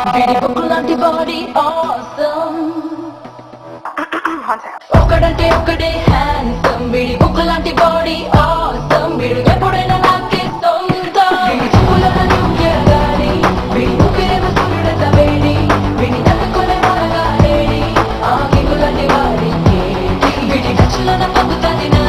వీడి బొక్కులాంటి body awesome. ఒకడంటే ఒకడే handsome, వీడి బొక్కులాంటి బాడీ awesome. వీడు ఎప్పుడైనా నాకే సొంతం. వీడి చూపులను చూడగాని వీడి ఊపిరేమో సూర్యుడంత వేడి. వీడి తట్టుకునే మనగా లేడి ఆ కిగులాంటి వాడి వీడి టచ్లను పొందుతాది.